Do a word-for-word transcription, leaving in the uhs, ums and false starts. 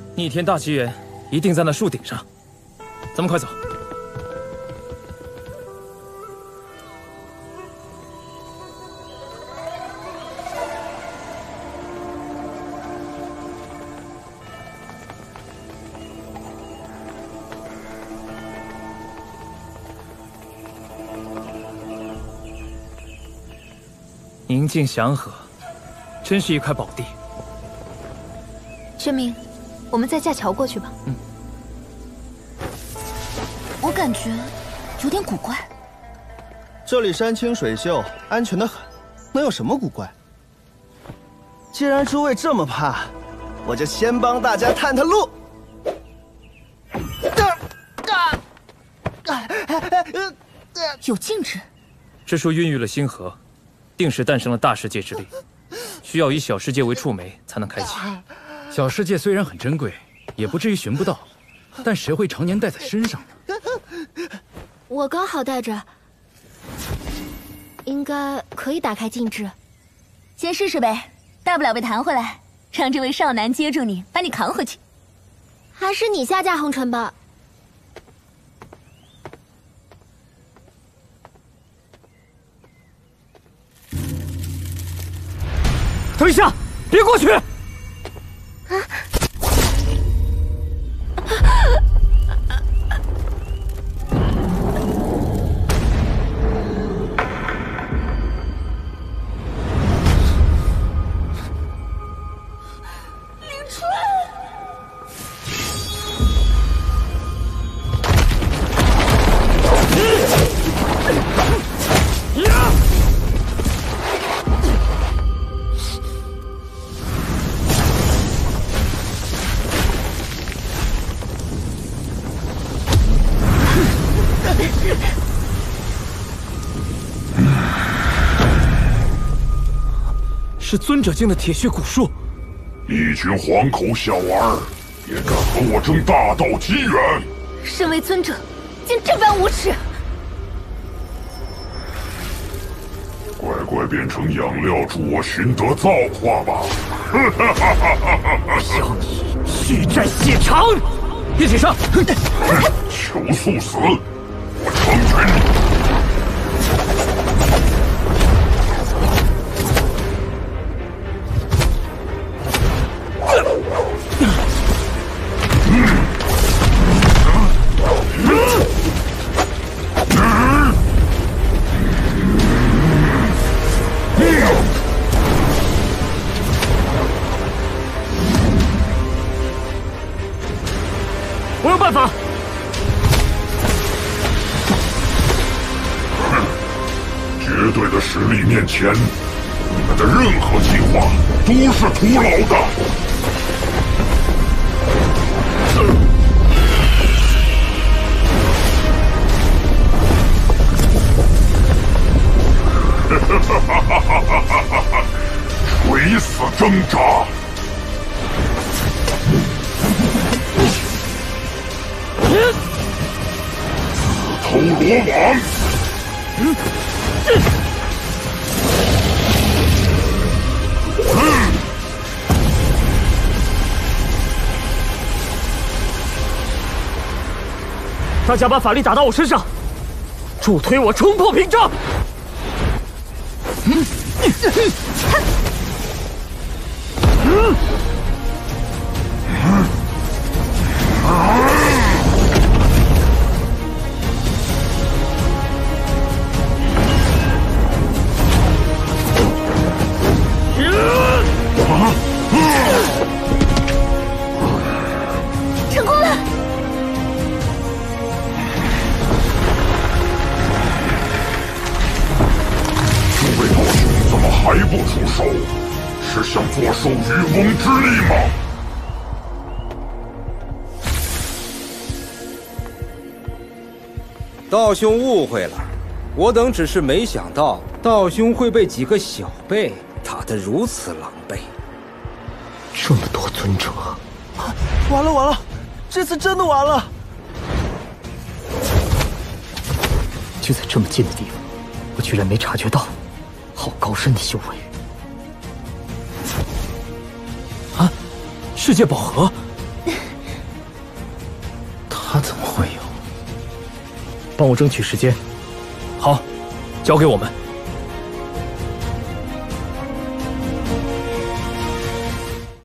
逆天大奇缘一定在那树顶上，咱们快走。宁静祥和，真是一块宝地。 宣明，我们再架桥过去吧。 嗯。 我感觉有点古怪。 这里山清水秀，安全的很，能有什么古怪？既然诸位这么怕，我就先帮大家探探路。 有禁制。 这树孕育了星河。 定是诞生了大世界之力，需要以小世界为触媒才能开启。 小世界虽然很珍贵，也不至于寻不到，但谁会常年带在身上呢？ 我刚好带着，应该可以打开禁制。 先试试呗，大不了被弹回来，让这位少男接住你，把你扛回去。 还是你下嫁红尘吧。 等一下，别过去！啊！ 凌春， 呀！ 是尊者境的铁血古树。 一群黄口小儿，也敢和我争大道机缘！ 身为尊者，竟这般无耻！ 乖乖变成养料，助我寻得造化吧！ 要你血债血偿！一起上！ 求速死！我成全你！ 我有办法。 哼，绝对的实力面前，你们的任何计划都是徒劳的。哈哈哈哈哈哈！垂死挣扎。 自投罗网！嗯，嗯， 大家把法力打到我身上，助推我冲破屏障。嗯，嗯，嗯，啊！ 成功了！ 诸位道兄怎么还不出手？是想坐收渔翁之利吗？ 道兄误会了，我等只是没想到道兄会被几个小辈打得如此狼狈。 这么多尊者， 啊，完了完了，这次真的完了！ 就在这么近的地方，我居然没察觉到，好高深的修为！啊，世界宝盒！ 他怎么会有？帮我争取时间。好，交给我们。